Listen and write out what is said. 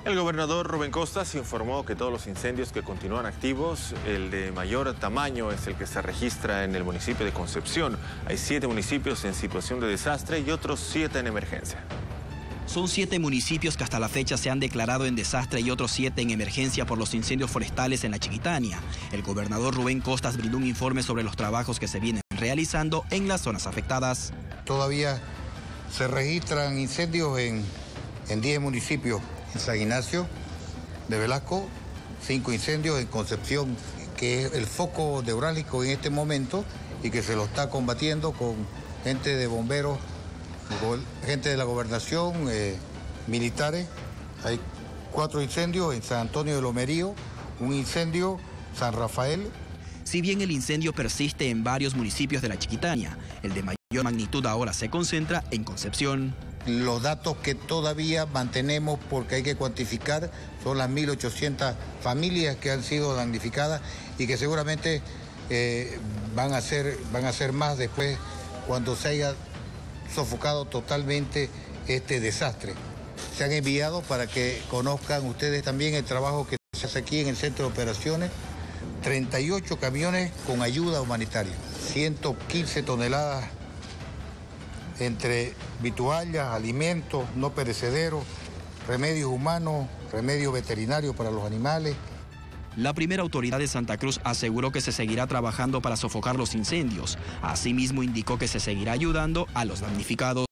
El gobernador Rubén Costas informó que todos los incendios que continúan activos, el de mayor tamaño es el que se registra en el municipio de Concepción. Hay 7 municipios en situación de desastre y otros 7 en emergencia. Son 7 municipios que hasta la fecha se han declarado en desastre y otros 7 en emergencia por los incendios forestales en la Chiquitania. El gobernador Rubén Costas brindó un informe sobre los trabajos que se vienen realizando en las zonas afectadas. Todavía se registran incendios en 10 municipios. En San Ignacio de Velasco, 5 incendios en Concepción, que es el foco neurálgico en este momento y que se lo está combatiendo con gente de bomberos, gente de la gobernación, militares. Hay 4 incendios en San Antonio de Lomerío, un incendio en San Rafael. Si bien el incendio persiste en varios municipios de la Chiquitania, el de mayor magnitud ahora se concentra en Concepción. Los datos que todavía mantenemos, porque hay que cuantificar, son las 1.800 familias que han sido damnificadas y que seguramente van a ser más después cuando se haya sofocado totalmente este desastre. Se han enviado para que conozcan ustedes también el trabajo que se hace aquí en el centro de operaciones. 38 camiones con ayuda humanitaria, 115 toneladas entre vituallas, alimentos no perecederos, remedios humanos, remedios veterinarios para los animales. La primera autoridad de Santa Cruz aseguró que se seguirá trabajando para sofocar los incendios. Asimismo, indicó que se seguirá ayudando a los damnificados.